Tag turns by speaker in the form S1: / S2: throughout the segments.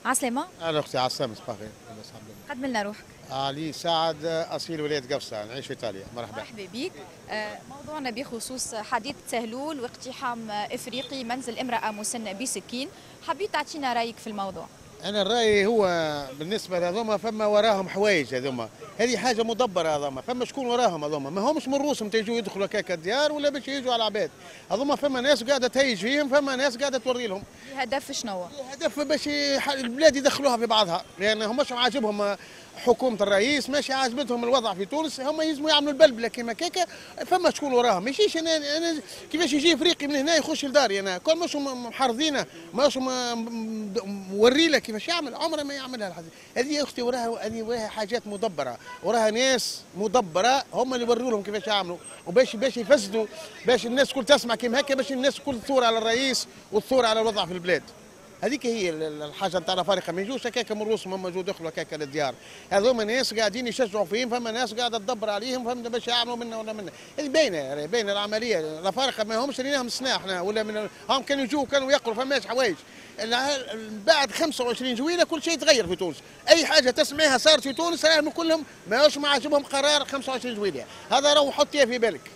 S1: عسلامة.
S2: انا اختي عسام صباحي.
S1: قدم لنا روحك.
S2: علي سعد اصيل ولايه قفصه، نعيش في ايطاليا. مرحبا.
S1: مرحبا بك. موضوعنا بخصوص حديث سهلول واقتحام افريقي منزل امرأة مسنة بسكين، حبيت تعطينا رايك في الموضوع.
S2: انا الراي هو بالنسبه لهذوما فما وراهم حوايج، هذوما هذه حاجه مدبره، هذوما فما شكون وراهم، هذوما ما همش من روسهم تيجوا يدخلوا كاكا الديار ولا باش يجوا على العباد، هذوما فما ناس قاعده تهيج فيهم، فما ناس قاعده توري لهم.
S1: الهدف شنو؟
S2: الهدف باش البلاد يدخلوها في بعضها، لان هماش عاجبهم حكومه الرئيس، ماشي عاجبتهم الوضع في تونس، هم يلزموا يعملوا البلبله كيما كيكا، فما شكون وراهم، ماشيش انا كيفاش يجي افريقي من هنا يخش لداري، انا كل مش محرضينه، ماش موري له كيفاش يعمل، عمره ما يعملها الحاجة. هذه يا اختي وراها حاجات مدبره، وراها ناس مدبره هم اللي يوروا لهم كيفاش يعملوا، وباش يفسدوا، باش الناس الكل تسمع كيما هكا، باش الناس الكل تثور على الرئيس وتثور على الوضع في البلاد. هذيك هي الحاجه نتاع الفارقه، ما يجوش هكاك من روسهم هم يجوا يدخلوا هكاك للديار، هذوما ناس قاعدين يشجعوا فيهم، فما ناس قاعده تدبر عليهم، فهمت، باش يعملوا منا ولا منا، هذه باينه العمليه، الافارقه ما همش ريناهم سنا احنا ولا من هم كانوا يجوا كانوا يقروا فماش حوايج، بعد 25 جويله كل شيء تغير في تونس، اي حاجه تسمعها صارت في تونس راهم كلهم ماهوش ما عاجبهم قرار 25 جويله، هذا راهو حطيه في بالك.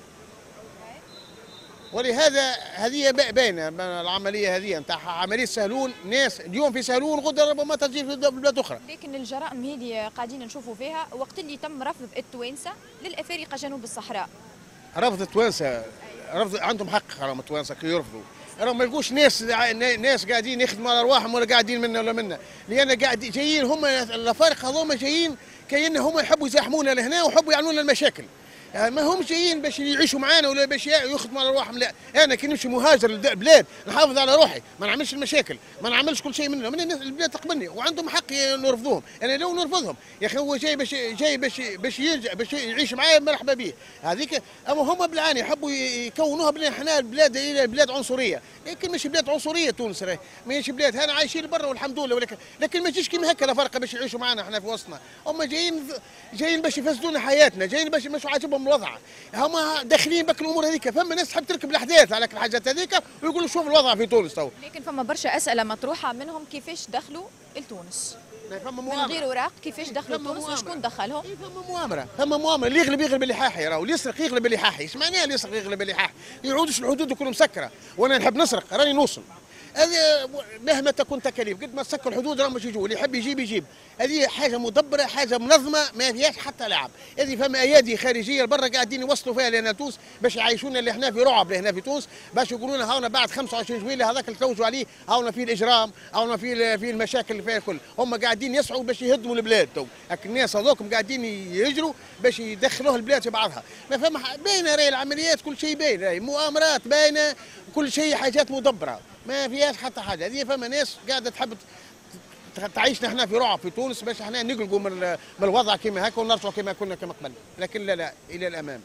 S2: ولهذا هذه باينه العمليه هذه نتاع عمليه سهلون، ناس اليوم في سهلون غدا ربما تجي في بلاد اخرى.
S1: لكن الجرائم هذه قاعدين نشوفوا فيها وقت اللي تم رفض التوانسه للافارقه جنوب الصحراء.
S2: رفض التوانسه، رفض عندهم حق، راهم التوانسه كي يرفضوا، راهم ما يلقوش ناس قاعدين يخدموا على ارواحهم ولا قاعدين منا ولا منا، لان قاعد جايين هم الافارقه هذوما جايين كأن هم يحبوا يزاحمونا لهنا ويحبوا يعملوا لنا المشاكل. يعني ما هم جايين باش يعيشوا معانا ولا باش يخدموا على رواحهم، لا، انا كي نمشي مهاجر للبلاد نحافظ على روحي، ما نعملش المشاكل، ما نعملش كل شيء منهم، من الناس البلاد تقبلني وعندهم حق نرفضوهم، انا لو نرفضهم يا اخي هو باش يرجع باش يعيش معايا مرحبا به، هذيك اما هم بالعاني يحبوا يكونوها بلي احنا البلاد الى بلاد عنصريه، لكن مش بلاد عنصريه تونس، ماشي بلاد هنا عايشين برا والحمد لله، لكن ما تجيش كيما هكا الافارقه باش يعيشوا معنا احنا في وسطنا، هم جايين باش يفسدونا حياتنا، جايين باش مش عاجبهم الوضع، هما داخلين بك الامور هذيك، فما ناس تحب تركب الاحداث على الحاجات هذيك ويقولوا شوف الوضع في تونس تو.
S1: لكن فما برشا اسئله مطروحه منهم كيفاش دخلوا لتونس من غير اوراق، كيفاش دخلوا تونس وشكون دخلهم؟
S2: فما مؤامره، اللي يغلب اللحاحي، راهو اللي يسرق يغلب اللحاحي، ايش معناها اللي يسرق يغلب اللحاحي؟ يعودش الحدود تكون مسكره، وانا نحب نسرق راني نوصل، هذه مهما تكون تكاليف قد ما تسكر الحدود راهم باش يجوا، اللي يحب يجيب، هذه حاجه مدبره، حاجه منظمه، ما فيهاش حتى لعب، هذه فما ايادي خارجيه لبرا قاعدين يوصلوا فيها لهنا تونس باش يعيشونا اللي احنا في رعب لهنا في تونس، باش يقولوا لنا هاونا بعد 25 جويله هذاك اللي توجوا عليه هاونا في الاجرام، هاونا في المشاكل اللي فيها الكل، هم قاعدين يسعوا باش يهدموا البلاد تو، الناس هذوكم قاعدين يجروا باش يدخلوها البلاد في بعضها، ما فما باينه راهي العمليات كل شيء باين، راهي مؤامرات باينه، كل شيء حاجات مدبره، ما فيهاش حتى حاجه، هذه فما ناس قاعده تحب تعيشنا احنا في رعب في تونس باش احنا نقلقوا من الوضع كما هكا ونرجعوا كما كنا كما قبل، لكن لا الى الامام.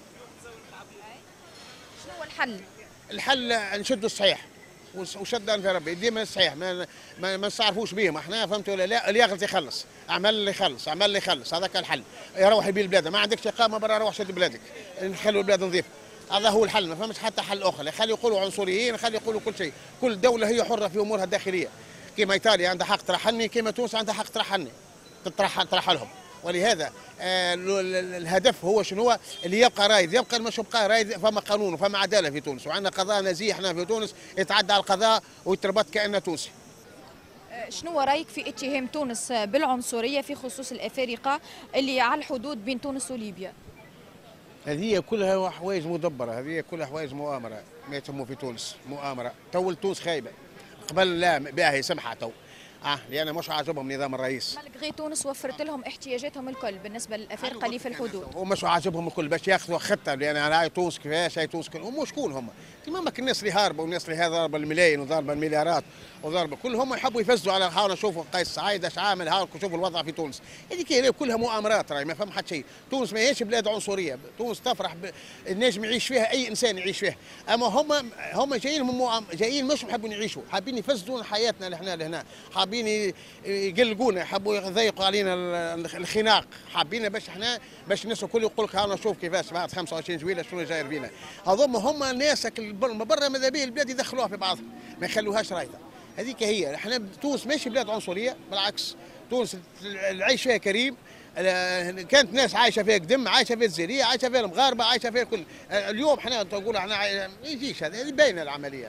S1: شنو هو الحل؟
S2: الحل نشدوا الصحيح وشد انف ربي ديما الصحيح، ما نستعرفوش بهم احنا، فهمت ولا لا؟ اللي يغلط يخلص، اعمل اللي يخلص، هذاك الحل، يروح يبيع البلاد، ما عندكش اقامه برا روح شد بلادك، نخلوا البلاد نظيفه، هذا هو الحل، ما فهمش حتى حل اخر، خلي يقولوا عنصريين، خلي يقولوا كل شيء، كل دوله هي حره في امورها الداخليه، كما ايطاليا عندها حق ترحلني، كما تونس عندها حق ترحلني، ترحلهم، ولهذا الهدف هو شنو هو؟ اللي يبقى رايد يبقى، مش يبقى رايد، فما قانون وفما عداله في تونس، وعندنا قضاء نزيه احنا في تونس يتعدى على القضاء ويتربط كانه تونسي.
S1: شنو رايك في اتهام تونس بالعنصريه في خصوص الافارقه اللي على الحدود بين تونس وليبيا؟
S2: هذه كلها حوايج مدبره، هذه كلها حوايج مؤامره، ما يسموه في تونس مؤامره، تو تونس خايبه، قبل لا باهي سمحه تو، لان مش عاجبهم نظام الرئيس.
S1: مالغري تونس وفرت لهم احتياجاتهم الكل بالنسبه للافارقه اللي في الحدود.
S2: ومش عاجبهم الكل باش ياخذوا خطه، لان هاي تونس كيفاش، هاي تونس هم شكون هم؟ تمام الناس اللي هاربوا والناس اللي ضاربه الملايين وضاربه المليارات وضاربه كل هم يحبوا يفسدوا على هاونا، شوفوا قيس سعيد اش عامل، هاكم شوفوا الوضع في تونس، هذيك كلها مؤامرات، راهي ما فهم حد شيء، تونس ما هيش بلاد عنصريه، تونس تفرح النجم يعيش فيها اي انسان يعيش فيها، اما هم جايين مش يحبوا يعيشوا، حابين يفسدون حياتنا اللي احنا لهنا، حابين يقلقونا، يحبوا يضيقوا علينا الخناق، حابين باش الناس الكل يقول لك هاونا شوف كيفاش بعد 25 جويله شنو جاير فينا، هذوما هم الناس برا ماذا بيه البلاد يدخلوها في بعضها، ما يخلوهاش رايده، هذيك هي. احنا تونس ماشي بلاد عنصريه، بالعكس تونس العيش فيها كريم. كانت ناس عايشه فيها قدم، عايشه فيها الجزائريه، عايشه فيها المغاربه، عايشه فيها كل. اليوم احنا تقول احنا ما يجيش هذه باينه العمليه.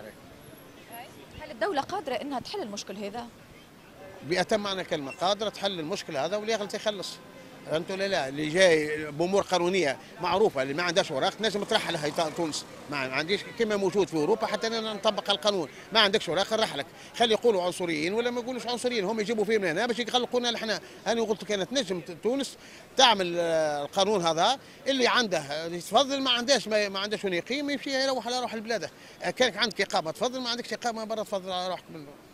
S1: هل الدولة قادرة أنها تحل المشكل هذا؟
S2: بأتم معنى كلمة قادرة تحل المشكل هذا، واللي يغلط يخلص. فهمت ولا لا؟ اللي جاي بأمور قانونية معروفة، اللي ما عندهاش اوراق تنجم ترحلها تونس، ما عنديش كما موجود في أوروبا حتى نطبق القانون. ما عندكش اوراق نرحلك، خلي يقولوا عنصريين ولا ما يقولوش عنصريين، هم يجيبوا فيه من هنا باش يقلقونا احنا. أنا قلت كانت نجم تونس تعمل القانون هذا، اللي عنده يتفضل، ما عندهاش وين يقيم يمشي يروح على روح لبلاده. كانك عندك إقامة تفضل، ما عندكش إقامة برا تفضل على روحك.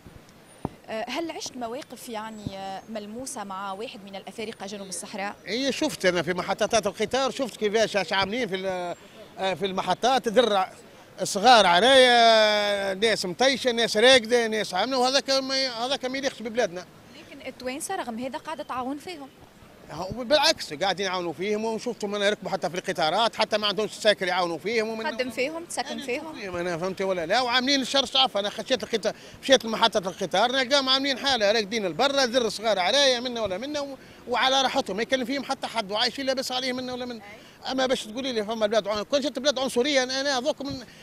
S1: هل عشت مواقف يعني ملموسة مع واحد من الأفارقة جنوب الصحراء؟
S2: اي شفت انا في محطات القطار، شفت كيفاش عاملين في المحطات، درع صغار عرايا، ناس مطيشه، ناس راقده، ناس عامله، هذاك ما يليقش ببلادنا.
S1: لكن التوانسة رغم هذا قاعدة تعاون فيهم.
S2: بالعكس قاعدين يعاونوا فيهم، وشفتهم انا يركبوا حتى في القطارات، حتى ما عندهمش ساكر يعاونوا فيهم.
S1: تخدم فيهم، تسكن فيهم.
S2: انا فهمت ولا لا؟ وعاملين الشرشعف. انا خشيت القطار، مشيت لمحطه القطار نلقاهم عاملين حاله راقدين البرا، ذر صغار عرايا منا ولا منا، وعلى راحتهم ما يكلم فيهم حتى حد، وعايشين لاباس عليهم منا ولا منا. اما باش تقولي لي فما بلاد كل شفت بلاد عنصريه، انا هذوك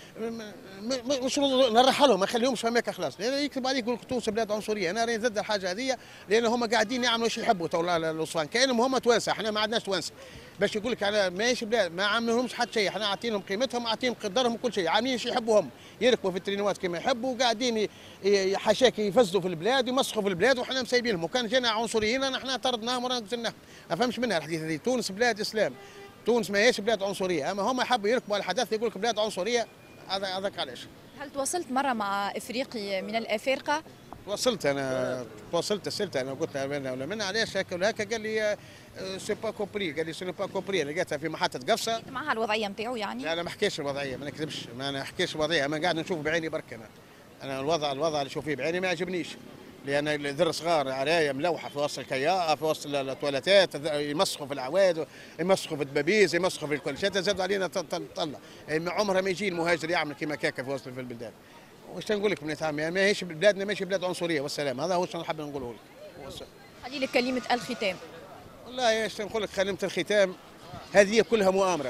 S2: مش نرحلهم، ما نخليهمش فماك خلاص، لان يكتب عليك يقول تونس بلاد عنصريه. انا راني ضد الحاجه هذه، لان هم قاعدين يعملوا ايش يحبوا تو الاسوان، كانهم هم توانسه، احنا ما عندناش توانسه. باش يقول لك انا ماشي بلاد ما عاملهمش حتى شيء، احنا عاطينهم قيمتهم، عاطينهم قدرهم وكل شيء، عاملين ايش يحبوا هم، يركبوا في الترينوات كما يحبوا، وقاعدين حاشاك يفزوا في البلاد ويمسخوا في البلاد، وحنا مسايبينهم. وكان جينا عنصريين احنا طردناهم ونقزلناهم. ما فهمش منها الحديث هذه. تونس بلاد اسلام، تونس ما هيش بلاد عنصريه، اما هم يحبوا يركبوا على الحدث يقول لك بلاد عنصريه. هذاك علاش.
S1: هل تواصلت مره مع افريقي من الافارقه؟
S2: تواصلت اتصلت انا قلت له منا ولا منا علاش هكا ولا هكا، قال لي سي با كومبري، قال لي سي با كومبري. لقيتها في محطه قفصه
S1: معها الوضعيه نتاعو يعني؟
S2: لا ما حكيتش الوضعيه، ما نكذبش، ما انا حكيتش الوضعيه، انا قاعد نشوف بعيني برك. انا الوضع اللي نشوف فيه بعيني ما يعجبنيش، لان ذر صغار عرايا ملوحه في وسط الكياء، في وسط التواليتات، يمسخوا في العواد، يمسخوا في الدبابيز، يمسخوا في الكل شيء، زادوا علينا طلع. عمرها ما يجي المهاجر يعمل كيما كاكا في وسط البلدان. واش نقول لك بنات عمي، ما هيش بلادنا ماشي بلاد عنصريه، والسلام. هذا هو اللي نحب نقوله لك.
S1: خلي لك كلمه الختام.
S2: والله ايش نقول لك، كلمه الختام هذه كلها مؤامره،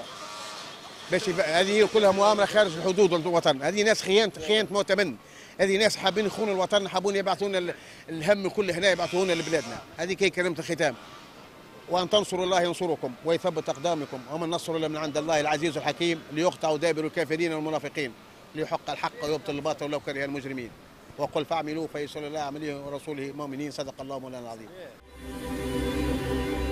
S2: هذه كلها مؤامره خارج الحدود الوطن. هذه ناس خيانه مؤتمن، هذه ناس حابين يخونوا الوطن، حابون يبعثون الهم كله هنا يبعثونه لبلادنا. هذه كي كلمه الختام. وان تنصروا الله ينصركم ويثبت اقدامكم، وما النصر الا من عند الله العزيز الحكيم، ليقطع دابر الكافرين والمنافقين، ليحق الحق ويبطل الباطل ولو كره المجرمين. وقل فاعملوا فيسر الله عمله ورسوله مؤمنين. صدق الله مولانا العظيم.